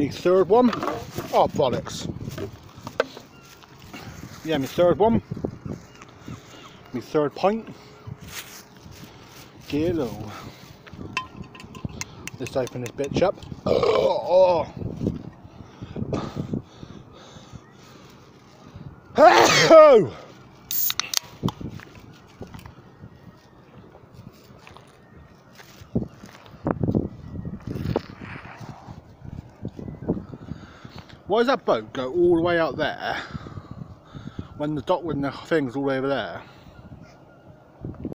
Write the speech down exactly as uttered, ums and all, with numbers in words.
Me third one. Oh, bollocks. Yeah, me third one. Me third pint. Gear low. Let's open this bitch up. Oh, oh. Why does that boat go all the way out there when the dock, when the thing's all the way over there?